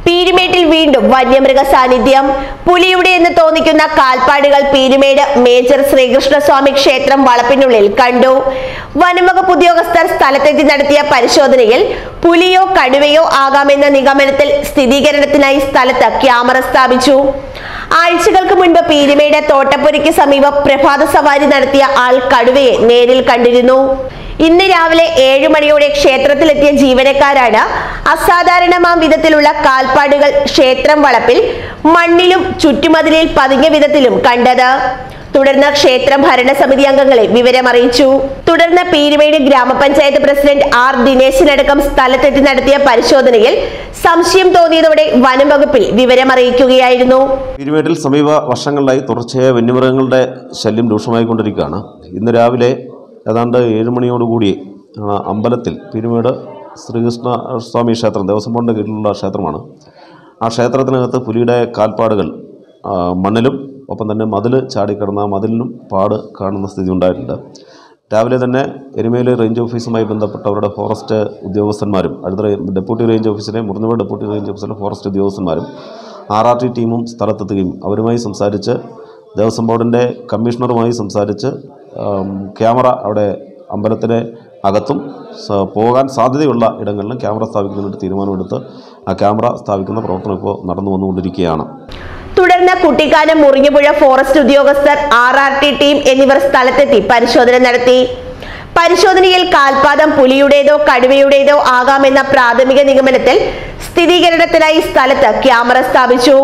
പീരുമേട്ടിൽ വീണ്ടും വന്യമൃഗ സാന്നിധ്യം. പുലിയുടെ എന്ന് തോന്നിക്കുന്ന കാൽപ്പാടുകൾ പീരുമേട് മേജർ ശ്രീകൃഷ്ണസ്വാമി ക്ഷേത്രം വളപ്പിനുള്ളിൽ കണ്ടു. വനംവകുപ്പ് ഉദ്യോഗസ്ഥർ സ്ഥലത്തെത്തി നടത്തിയ പരിശോധനയിൽ പുലിയോ കടുവയോ ആകാമെന്ന നിഗമനത്തിൽ സ്ഥിരീകരണത്തിനായി സ്ഥലത്ത് ക്യാമറ സ്ഥാപിച്ചു. ആഴ്ചകൾക്ക് മുൻപ് പീരുമേട് തോട്ടപ്പുരയ്ക്ക് സമീപം പ്രഭാത സവാരി നടത്തിയ ആൾ കടുവയെ നേരിൽ കണ്ടിരുന്നു. ഇന്ന് രാവിലെ 7 മണിയോടെ ക്ഷേത്രത്തിലെത്തിയ ജീവനക്കാരാണ് അസാധാരണമാം വിധത്തിലുള്ള കാൽപ്പാടുകൾ ക്ഷേത്രം വളപ്പിൽ മണ്ണിലും ചുറ്റുമതിലിൽ പതിഞ്ഞ വിധത്തിലും കണ്ടത്. തുടർന്ന് ക്ഷേത്രം ഭരണസമിതി അംഗങ്ങളെ വിവരമറിയിച്ചു. തുടർന്ന് പീരുമേട് ഗ്രാമപഞ്ചായത്ത് പ്രസിഡന്റ് ആർ ദിനേശനടക്കം സ്ഥലത്തെത്തി നടത്തിയ പരിശോധനയിൽ സംശയം തോന്നിയതോടെ വനം വകുപ്പിൽ വിവരമറിയിക്കുകയായിരുന്നു. പീരുമേട്ടിൽ സമീപ വർഷങ്ങളിലായി തുടർച്ചയായ വന്യമൃഗങ്ങളുടെ ശല്യം രൂക്ഷമായിക്കൊണ്ടിരിക്കുകയാണ്. ഇന്ന് രാവിലെ ഏതാണ്ട് 7 മണിയോടുകൂടി അമ്പലത്തിൽ പീരുമേട് ശ്രീകൃഷ്ണ സ്വാമി ക്ഷേത്രം ദേവസ്വം ബോർഡിൻ്റെ കീഴിലുള്ള ക്ഷേത്രമാണ്. ആ ക്ഷേത്രത്തിനകത്ത് പുലിയുടെ കാൽപ്പാടുകൾ മണ്ണിലും ഒപ്പം തന്നെ മതിൽ ചാടിക്കിടന്ന മതിലിനും പാട് കാണുന്ന സ്ഥിതി ഉണ്ടായിട്ടുണ്ട്. രാവിലെ തന്നെ എരുമേലി റേഞ്ച് ഓഫീസുമായി ബന്ധപ്പെട്ടവരുടെ ഫോറസ്റ്റ് ഉദ്യോഗസ്ഥന്മാരും അടുത്ത ഡെപ്യൂട്ടി റേഞ്ച് ഓഫീസിലെ മുറിഞ്ഞുപുഴ ഡെപ്യൂട്ടി റേഞ്ച് ഓഫീസിലെ ഫോറസ്റ്റ് ഉദ്യോഗസ്ഥന്മാരും RRT ടീമും സ്ഥലത്തെത്തുകയും അവരുമായി സംസാരിച്ച് ദേവസ്വം ബോർഡിൻ്റെ കമ്മീഷണറുമായി സംസാരിച്ച് ക്യാമറ അവിടെ അമ്പലത്തിലെ അകത്തും പോകാൻ സാധ്യതയുള്ള ഇടങ്ങളിലും ക്യാമറ സ്ഥാപിക്കുന്നതിന് തീരുമാനമെടുത്ത് ആ ക്യാമറ സ്ഥാപിക്കുന്ന പ്രവർത്തനം ഇപ്പോൾ നടന്നു വന്നുകൊണ്ടിരിക്കുകയാണ്. തുടർന്ന് കുട്ടിക്കാനം മുറിഞ്ഞുപുഴ ഫോറസ്റ്റ് ഉദ്യോഗസ്ഥർ RRT ടീം എന്നിവർ സ്ഥലത്തെത്തി പരിശോധന നടത്തി. പരിശോധനയിൽ കാൽപാദം പുലിയുടേതോ കടുവയുടേതോ ആകാമെന്ന പ്രാഥമിക നിഗമനത്തിൽ സ്ഥിരീകരണത്തിനായി സ്ഥലത്ത് ക്യാമറ സ്ഥാപിച്ചു.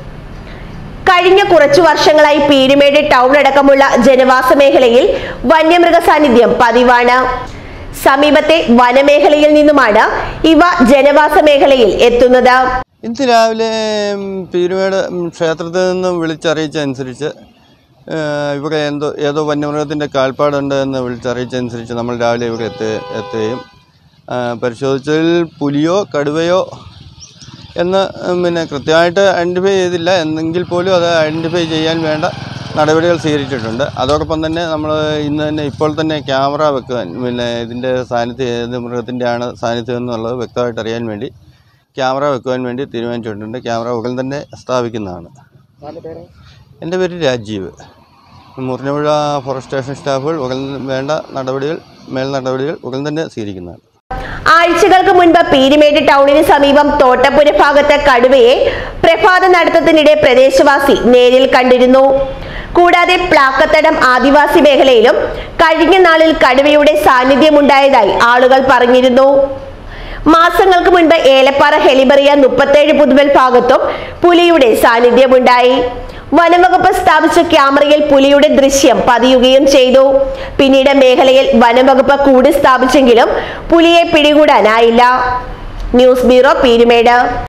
കഴിഞ്ഞ കുറച്ചു വർഷങ്ങളായി പീരുമേട് ടൗൺ അടക്കമുള്ള ജനവാസ മേഖലയിൽ വന്യമൃഗ സാന്നിധ്യം പതിവാണ്. സമീപത്തെ വനമേഖലയിൽ നിന്നുമാണ് ഇവ ജനവാസ മേഖലയിൽ എത്തുന്നത്. ഇന്ന് രാവിലെ പീരുമേട് ക്ഷേത്രത്തിൽ നിന്നും വിളിച്ചറിയിച്ചനുസരിച്ച് ഇവിടെ ഏതോ വന്യമൃഗത്തിൻ്റെ കാൽപ്പാടുണ്ട് എന്ന് വിളിച്ചറിയിച്ചനുസരിച്ച് നമ്മൾ രാവിലെ ഇവിടെ എത്തുകയും പരിശോധിച്ചതിൽ പുലിയോ കടുവയോ എന്ന് കൃത്യമായിട്ട് ഐഡൻറ്റിഫൈ ചെയ്തില്ല. എന്നെങ്കിൽ പോലും അത് ഐഡൻറ്റിഫൈ ചെയ്യാൻ വേണ്ട നടപടികൾ സ്വീകരിച്ചിട്ടുണ്ട്. അതോടൊപ്പം തന്നെ നമ്മൾ ഇന്ന് തന്നെ ഇപ്പോൾ തന്നെ ക്യാമറ വെക്കുവാൻ ഇതിൻ്റെ സാന്നിധ്യം ഏത് മൃഗത്തിൻ്റെയാണ് സാന്നിധ്യം എന്നുള്ളത് വ്യക്തമായിട്ട് അറിയാൻ വേണ്ടി ക്യാമറ വെക്കുവാൻ വേണ്ടി തീരുമാനിച്ചിട്ടുണ്ട്. ക്യാമറ ഉടൻ തന്നെ സ്ഥാപിക്കുന്നതാണ്. എൻ്റെ പേര് രാജീവ്. മുറിഞ്ഞുപുഴ ഫോറസ്റ്റ് സ്റ്റേഷൻ സ്റ്റാഫുകൾ ഉടൻ വേണ്ട മേൽ നടപടികൾ ഉടൻ തന്നെ സ്വീകരിക്കുന്നതാണ്. ആഴ്ചകൾക്ക് മുൻപ് പീരുമേട് ടൗണിന് സമീപം തോട്ടപ്പുര ഭാഗത്ത് കടുവയെ പ്രഭാത നടത്തത്തിനിടെ പ്രദേശവാസി നേരിൽ കണ്ടിരുന്നു. കൂടാതെ പ്ലാക്കത്തടം ആദിവാസി മേഖലയിലും കഴിഞ്ഞ നാളിൽ കടുവയുടെ സാന്നിധ്യമുണ്ടായതായി ആളുകൾ പറഞ്ഞിരുന്നു. മാസങ്ങൾക്ക് മുൻപ് ഏലപ്പാറ ഹെലിബറിയ 37 പുതുവൽ ഭാഗത്തും പുലിയുടെ സാന്നിധ്യമുണ്ടായി. വനംവകുപ്പ് സ്ഥാപിച്ച ക്യാമറയിൽ പുലിയുടെ ദൃശ്യം പതിയുകയും ചെയ്തു. പിന്നീട് മേഖലയിൽ വനംവകുപ്പ് കൂട് സ്ഥാപിച്ചെങ്കിലും പുലിയെ പിടികൂടാനായില്ല. News bureau Peermade.